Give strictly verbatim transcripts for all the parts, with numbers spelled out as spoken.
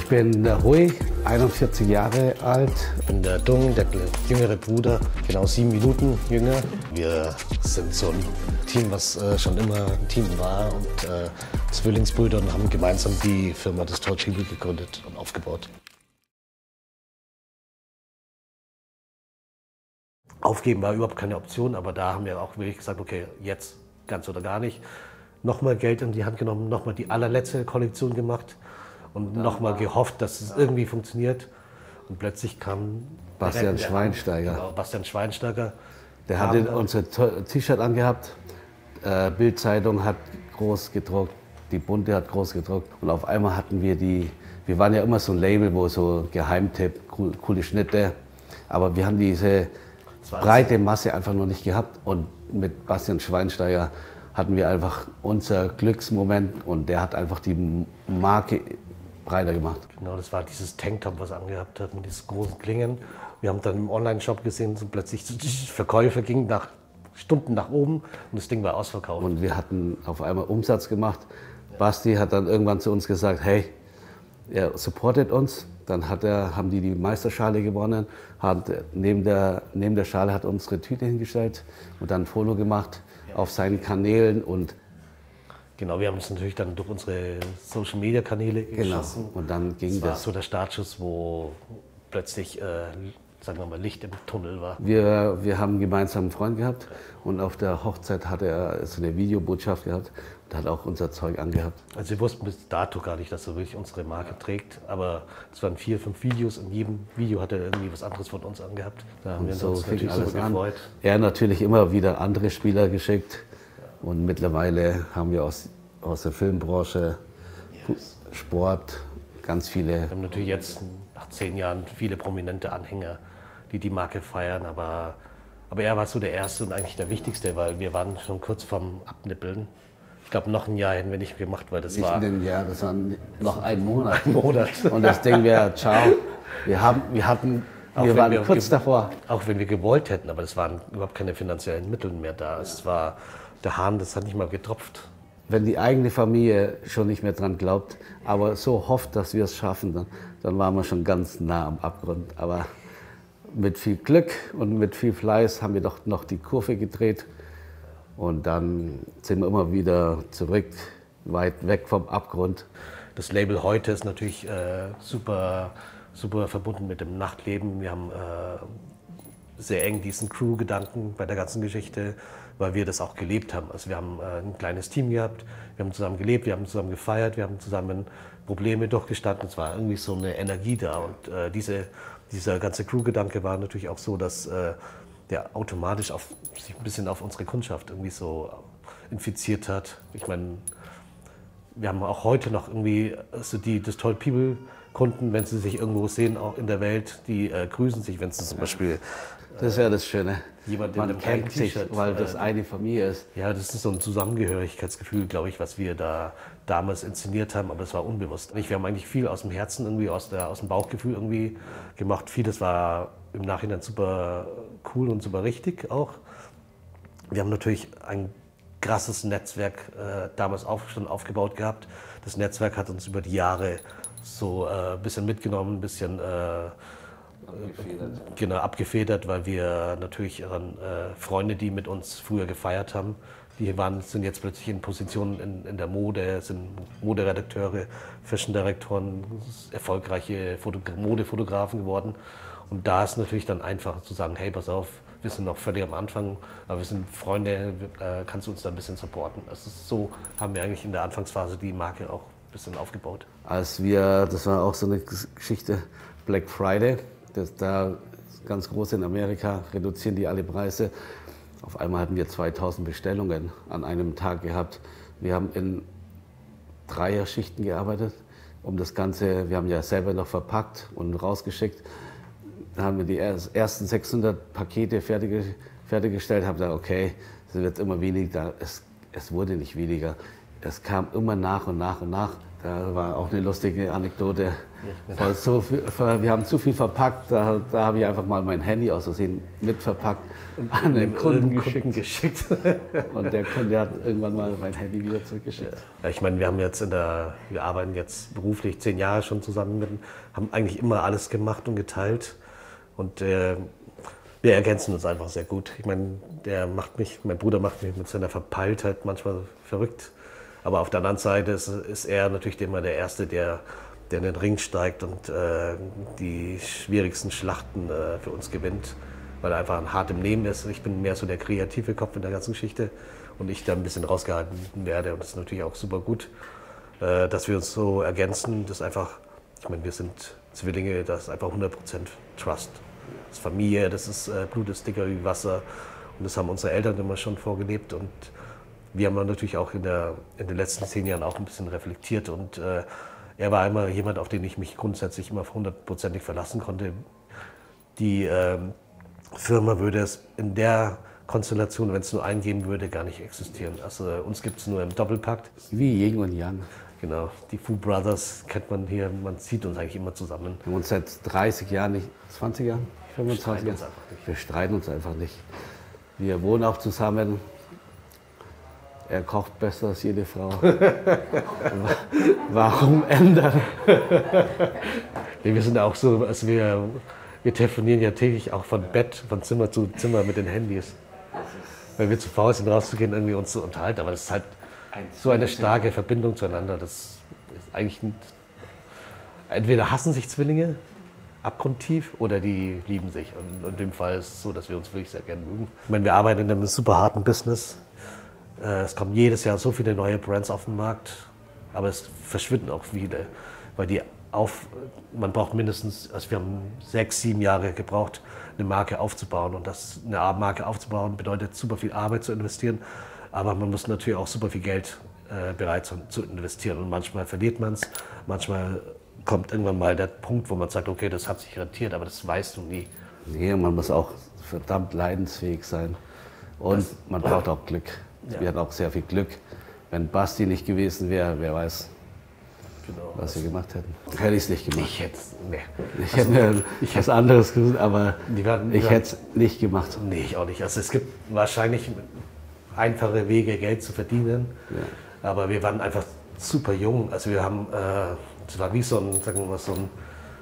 Ich bin der Hui, einundvierzig Jahre alt. Ich bin der Dung, der jüngere Bruder, genau sieben Minuten jünger. Wir sind so ein Team, was äh, schon immer ein Team war und äh, Zwillingsbrüder und haben gemeinsam die Firma Destroyed People gegründet und aufgebaut. Aufgeben war überhaupt keine Option, aber da haben wir auch wirklich gesagt, okay, jetzt ganz oder gar nicht. Nochmal Geld in die Hand genommen, nochmal die allerletzte Kollektion gemacht und nochmal gehofft, dass es irgendwie funktioniert. Und plötzlich kam Bastian Schweinsteiger. Genau, Bastian Schweinsteiger. Der hat unser T-Shirt angehabt. Äh, Bild-Zeitung hat groß gedruckt, die Bunte hat groß gedruckt. Und auf einmal hatten wir die, wir waren ja immer so ein Label, wo so Geheimtipp, cool, coole Schnitte. Aber wir haben diese breite Masse einfach noch nicht gehabt. Und mit Bastian Schweinsteiger hatten wir einfach unser Glücksmoment und der hat einfach die Marke breiter gemacht. Genau, das war dieses Tanktop, was er angehabt hat mit diesen großen Klingen. Wir haben dann im Online-Shop gesehen, so plötzlich die Verkäufe gingen nach Stunden nach oben und das Ding war ausverkauft. Und wir hatten auf einmal Umsatz gemacht. Basti hat dann irgendwann zu uns gesagt, hey, er supportet uns. Dann hat er, haben die die Meisterschale gewonnen, hat neben der, neben der Schale hat unsere Tüte hingestellt und dann ein Foto gemacht auf seinen Kanälen. Und genau, wir haben es natürlich dann durch unsere Social-Media-Kanäle geschossen. Genau. Und dann ging das. war das. so der Startschuss, wo plötzlich, äh, sagen wir mal, Licht im Tunnel war. Wir, wir haben einen gemeinsamen Freund gehabt und auf der Hochzeit hat er so eine Videobotschaft gehabt und hat auch unser Zeug angehabt. Also wir wussten bis dato gar nicht, dass er wirklich unsere Marke trägt, aber es waren vier, fünf Videos. In jedem Video hat er irgendwie was anderes von uns angehabt. Da haben und wir so uns fing natürlich alles so an. gefreut. Er natürlich immer wieder andere Spieler geschickt und mittlerweile haben wir aus, aus der Filmbranche, yes. Sport, ganz viele. Wir haben natürlich jetzt nach zehn Jahren viele prominente Anhänger, die die Marke feiern, aber, aber er war so der Erste und eigentlich der Wichtigste, weil wir waren schon kurz vorm Abnippeln. Ich glaube, noch ein Jahr hätten wir nicht gemacht, weil das nicht war... Nicht ein Jahr, das war noch ein Monat. Ein Monat. Und das Ding wäre, ciao, wir, haben, wir, hatten, wir waren wir, kurz davor. Auch wenn wir gewollt hätten, aber es waren überhaupt keine finanziellen Mittel mehr da. Es war, der Hahn, das hat nicht mal getropft. Wenn die eigene Familie schon nicht mehr dran glaubt, aber so hofft, dass wir es schaffen, dann, dann waren wir schon ganz nah am Abgrund. Aber mit viel Glück und mit viel Fleiß haben wir doch noch die Kurve gedreht. Und dann sind wir immer wieder zurück, weit weg vom Abgrund. Das Label heute ist natürlich äh, super, super verbunden mit dem Nachtleben. Wir haben äh, sehr eng diesen Crew-Gedanken bei der ganzen Geschichte, weil wir das auch gelebt haben. Also wir haben äh, ein kleines Team gehabt, wir haben zusammen gelebt, wir haben zusammen gefeiert, wir haben zusammen Probleme durchgestanden. Es war irgendwie so eine Energie da. Und äh, diese, dieser ganze Crew-Gedanke war natürlich auch so, dass äh, der automatisch auf, sich ein bisschen auf unsere Kundschaft irgendwie so infiziert hat. Ich meine, wir haben auch heute noch irgendwie so die Destroyed People Kunden, wenn sie sich irgendwo sehen, auch in der Welt, die äh, grüßen sich, wenn sie zum Beispiel... Das ist ja das Schöne. Jemand Man kennt sich, weil das äh, eine Familie ist. Ja, das ist so ein Zusammengehörigkeitsgefühl, glaube ich, was wir da damals inszeniert haben, aber das war unbewusst. Wir haben eigentlich viel aus dem Herzen, irgendwie aus, der, aus dem Bauchgefühl irgendwie gemacht. Vieles war im Nachhinein super cool und super richtig auch. Wir haben natürlich ein krasses Netzwerk äh, damals auch schon aufgebaut gehabt. Das Netzwerk hat uns über die Jahre so ein äh, bisschen mitgenommen, ein bisschen äh, Abgefedert. Genau, abgefedert, weil wir natürlich äh, Freunde, die mit uns früher gefeiert haben, die waren, sind jetzt plötzlich in Positionen in, in der Mode, sind Moderedakteure, Fashion-Direktoren, erfolgreiche Fotogra- Modefotografen geworden. Und da ist natürlich dann einfach zu sagen, hey, pass auf, wir sind noch völlig am Anfang, aber wir sind Freunde, äh, kannst du uns da ein bisschen supporten? Also so haben wir eigentlich in der Anfangsphase die Marke auch ein bisschen aufgebaut. Als wir, das war auch so eine Geschichte, Black Friday, das da ganz groß in Amerika, reduzieren die alle Preise. Auf einmal hatten wir zweitausend Bestellungen an einem Tag gehabt. Wir haben in Dreierschichten gearbeitet, um das Ganze, wir haben ja selber noch verpackt und rausgeschickt. Da haben wir die ersten sechshundert Pakete fertig, fertiggestellt, haben gesagt, okay, es wird immer weniger, es, es wurde nicht weniger. Es kam immer nach und nach und nach. Da war auch eine lustige Anekdote. Weil so viel, wir haben zu viel verpackt, da, da habe ich einfach mal mein Handy aus Versehen mitverpackt an den Kunden geschickt. geschickt. Und der Kunde hat irgendwann mal mein Handy wieder zurückgeschickt. Ja, ich meine, wir haben jetzt in der, wir arbeiten jetzt beruflich zehn Jahre schon zusammen, mit, haben eigentlich immer alles gemacht und geteilt. Und äh, wir ergänzen uns einfach sehr gut. Ich meine, der macht mich, mein Bruder macht mich mit seiner Verpeiltheit manchmal verrückt. Aber auf der anderen Seite ist, ist er natürlich immer der Erste, der, der in den Ring steigt und äh, die schwierigsten Schlachten äh, für uns gewinnt, weil er einfach ein hart im Nehmen ist. Ich bin mehr so der kreative Kopf in der ganzen Geschichte und ich da ein bisschen rausgehalten werde. Und das ist natürlich auch super gut, äh, dass wir uns so ergänzen. Das ist einfach, ich meine, wir sind Zwillinge, das ist einfach hundert Prozent Trust. Das ist Familie, das ist äh, Blut ist dicker wie Wasser und das haben unsere Eltern immer schon vorgelebt. Und wir haben natürlich auch in, der, in den letzten zehn Jahren auch ein bisschen reflektiert und äh, er war immer jemand, auf den ich mich grundsätzlich immer hundertprozentig verlassen konnte. Die äh, Firma würde es in der Konstellation, wenn es nur einen geben würde, gar nicht existieren. Also uns gibt es nur im Doppelpakt. Wie Yin und Yang. Genau, die Fu Brothers kennt man hier, man sieht uns eigentlich immer zusammen. Wir haben uns seit dreißig Jahren, nicht zwanzig Jahren, fünfundzwanzig Jahren, wir streiten uns einfach nicht. Wir wohnen auch zusammen. Er kocht besser als jede Frau. Warum ändern? Wir sind auch so, also wir, wir telefonieren ja täglich auch von Bett, von Zimmer zu Zimmer mit den Handys. Weil wir zu faul sind, rauszugehen, irgendwie uns zu unterhalten. Aber das ist halt so eine starke Verbindung zueinander. Das ist eigentlich ein, entweder hassen sich Zwillinge abgrundtief oder die lieben sich. Und in dem Fall ist es so, dass wir uns wirklich sehr gerne mögen. Ich meine, wir arbeiten in einem super harten Business. Es kommen jedes Jahr so viele neue Brands auf den Markt, aber es verschwinden auch viele, weil die auf, man braucht mindestens, also wir haben sechs, sieben Jahre gebraucht, eine Marke aufzubauen und das, eine Marke aufzubauen bedeutet super viel Arbeit zu investieren, aber man muss natürlich auch super viel Geld äh, bereit sein zu investieren und manchmal verliert man es, manchmal kommt irgendwann mal der Punkt, wo man sagt, okay, das hat sich rentiert, aber das weißt du nie. Nee, man muss auch verdammt leidensfähig sein und das, man braucht auch Glück. Ja. Wir hatten auch sehr viel Glück. Wenn Basti nicht gewesen wäre, wer weiß, genau, was wir gemacht hätten. Hätte ich es nicht gemacht. Ich hätte nee. Ich also, hätte ich was anderes gesagt, aber die werden, die ich hätte es nicht gemacht. Nee, ich auch nicht. Also es gibt wahrscheinlich einfache Wege, Geld zu verdienen, ja. Aber wir waren einfach super jung. Also wir haben, es äh, war wie so ein, sagen wir mal, so ein,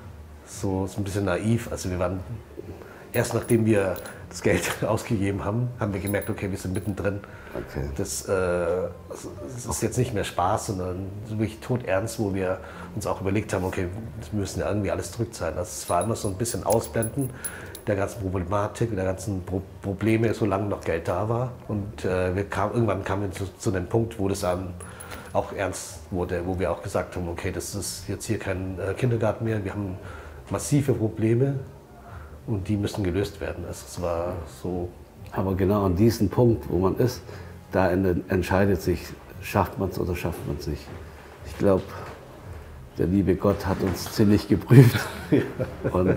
so, so ein bisschen naiv. Also wir waren, erst nachdem wir das Geld ausgegeben haben, haben wir gemerkt, okay, wir sind mittendrin. Okay. Das, äh, das ist jetzt nicht mehr Spaß, sondern wirklich todernst, wo wir uns auch überlegt haben, okay, wir müssen ja irgendwie alles zurückzahlen. Also es war immer so ein bisschen Ausblenden der ganzen Problematik, der ganzen Pro Probleme, solange noch Geld da war. Und äh, wir kam, irgendwann kamen wir zu, zu einem Punkt, wo das dann auch ernst wurde, wo wir auch gesagt haben, okay, das ist jetzt hier kein äh, Kindergarten mehr, wir haben massive Probleme. Und die müssen gelöst werden. Also es war so. Aber genau an diesem Punkt, wo man ist, da entscheidet sich, schafft man es oder schafft man es nicht. Ich glaube, der liebe Gott hat uns ziemlich geprüft. und,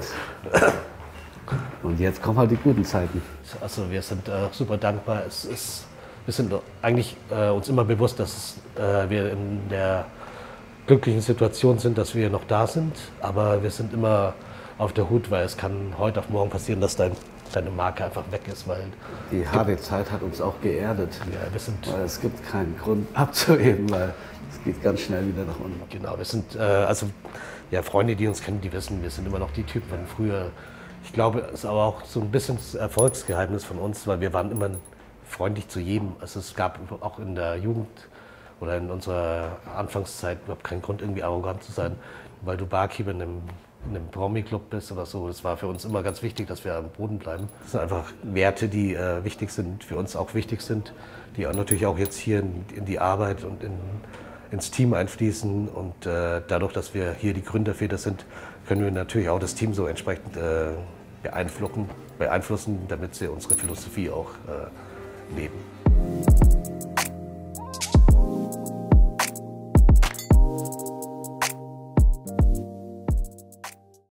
und jetzt kommen halt die guten Zeiten. Also wir sind äh, super dankbar. Es ist, wir sind eigentlich äh, uns immer bewusst, dass äh, wir in der glücklichen Situation sind, dass wir noch da sind. Aber wir sind immer auf der Hut, weil es kann heute auf morgen passieren, dass dein, deine Marke einfach weg ist. Weil die harte Zeit hat uns auch geerdet. Ja, wir sind, weil es gibt keinen Grund abzuheben, weil es geht ganz schnell wieder nach unten. Genau, wir sind, äh, also ja, Freunde, die uns kennen, die wissen, wir sind immer noch die Typen von früher. Ich glaube, es ist aber auch so ein bisschen das Erfolgsgeheimnis von uns, weil wir waren immer freundlich zu jedem. Also es gab auch in der Jugend oder in unserer Anfangszeit überhaupt keinen Grund, irgendwie arrogant zu sein, weil du Barkeeper in einem in einem Promi-Club bist oder so. Das war für uns immer ganz wichtig, dass wir am Boden bleiben. Das sind einfach Werte, die äh, wichtig sind, für uns auch wichtig sind, die auch natürlich auch jetzt hier in, in die Arbeit und in, ins Team einfließen. Und äh, dadurch, dass wir hier die Gründerväter sind, können wir natürlich auch das Team so entsprechend äh, beeinflussen, beeinflussen, damit sie unsere Philosophie auch äh, leben.